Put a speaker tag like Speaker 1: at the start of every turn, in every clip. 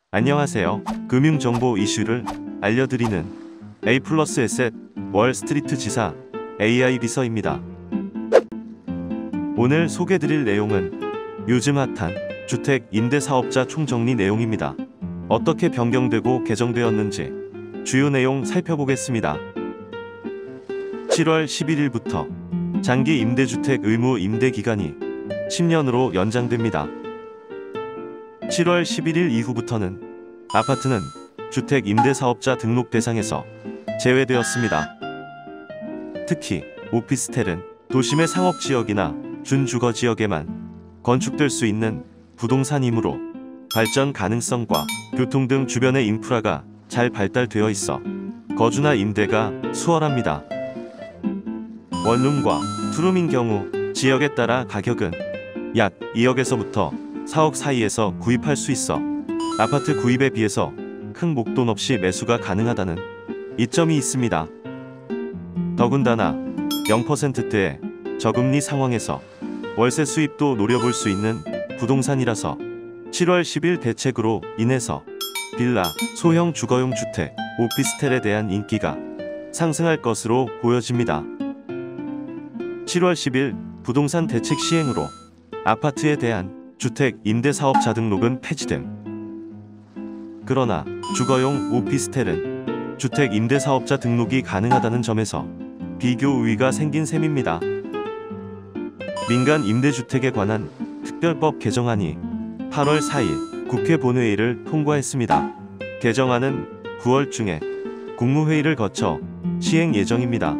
Speaker 1: 안녕하세요. 금융정보 이슈를 알려드리는 A 플러스 에셋 월스트리트 지사 AI 비서입니다. 오늘 소개드릴 내용은 요즘 핫한 주택 임대사업자 총정리 내용입니다. 어떻게 변경되고 개정되었는지 주요 내용 살펴보겠습니다. 7월 11일부터 장기 임대주택 의무 임대 기간이 10년으로 연장됩니다. 7월 11일 이후부터는 아파트는 주택 임대사업자 등록 대상에서 제외되었습니다. 특히 오피스텔은 도심의 상업지역이나 준주거지역에만 건축될 수 있는 부동산이므로 발전 가능성과 교통 등 주변의 인프라가 잘 발달되어 있어 거주나 임대가 수월합니다. 원룸과 투룸인 경우 지역에 따라 가격은 약 2억에서부터 4억 사이에서 구입할 수 있어 아파트 구입에 비해서 큰 목돈 없이 매수가 가능하다는 이점이 있습니다. 더군다나 0%대의 저금리 상황에서 월세 수입도 노려볼 수 있는 부동산이라서 7월 10일 대책으로 인해서 빌라, 소형 주거용 주택, 오피스텔에 대한 인기가 상승할 것으로 보여집니다. 7월 10일 부동산 대책 시행으로 아파트에 대한 주택 임대사업자 등록은 폐지됨. 그러나 주거용 오피스텔은 주택 임대사업자 등록이 가능하다는 점에서 비교 우위가 생긴 셈입니다. 민간 임대주택에 관한 특별법 개정안이 8월 4일 국회 본회의를 통과했습니다. 개정안은 9월 중에 국무회의를 거쳐 시행 예정입니다.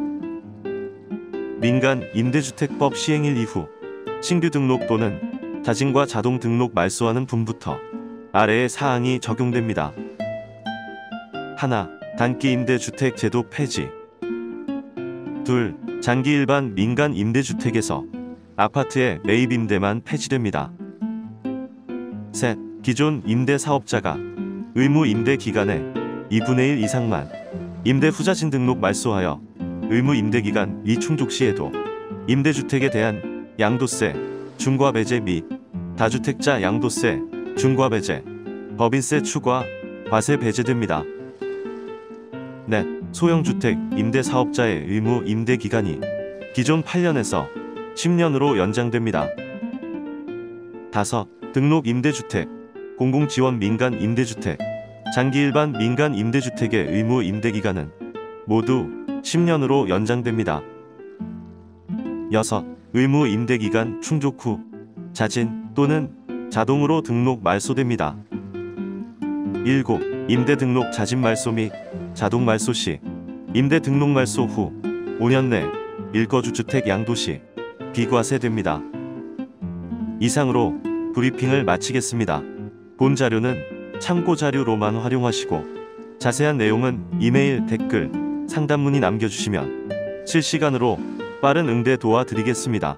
Speaker 1: 민간 임대주택법 시행일 이후 신규 등록 또는 자진과 자동 등록 말소하는 분부터 아래의 사항이 적용됩니다. 하나, 단기 임대주택 제도 폐지. 둘, 장기 일반 민간 임대주택에서 아파트의 매입 임대만 폐지됩니다. 셋, 기존 임대사업자가 의무 임대 기간의 2분의 1 이상만 임대 후자진 등록 말소하여 의무 임대 기간 미충족 시에도 임대주택에 대한 양도세, 중과배제 및 다주택자 양도세, 중과배제, 법인세 추가, 과세 배제됩니다. 넷, 소형주택 임대사업자의 의무 임대 기간이 기존 8년에서 10년으로 연장됩니다. 다섯, 등록 임대주택, 공공지원 민간 임대주택, 장기 일반 민간 임대주택의 의무 임대 기간은 모두 10년으로 연장됩니다. 여섯, 의무 임대 기간 충족 후 자진 또는 자동으로 등록 말소됩니다. 7. 임대 등록 자진 말소 및 자동 말소 시 임대 등록 말소 후 5년 내 일거주 주택 양도 시 비과세됩니다. 이상으로 브리핑을 마치겠습니다. 본 자료는 참고 자료로만 활용하시고 자세한 내용은 이메일, 댓글, 상담 문의 남겨주시면 실시간으로 빠른 응대 도와드리겠습니다.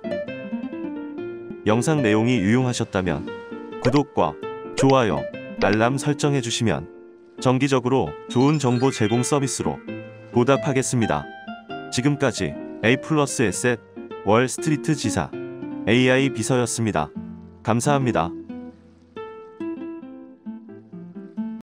Speaker 1: 영상 내용이 유용하셨다면 구독과 좋아요, 알람 설정해주시면 정기적으로 좋은 정보 제공 서비스로 보답하겠습니다. 지금까지 A 플러스 에셋 월스트리트 지사 AI 비서였습니다. 감사합니다.